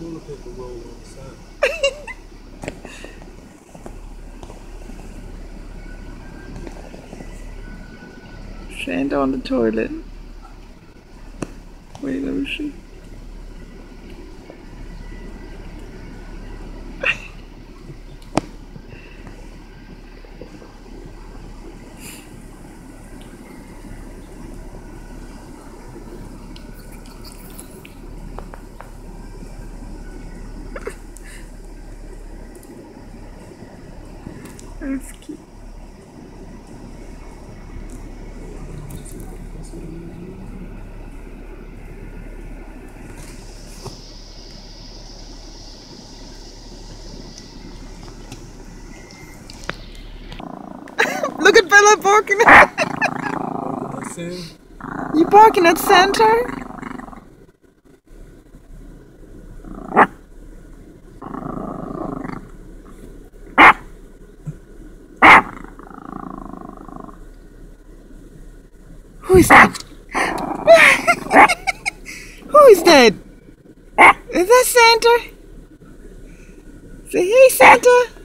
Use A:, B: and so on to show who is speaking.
A: toilet paper roll on the side.
B: Santa on the toilet. Wait, let me see. That's cute. Look at Bella barking. You barking at Santa? Who is that? Who is that? Is that Santa? Say, hey, Santa.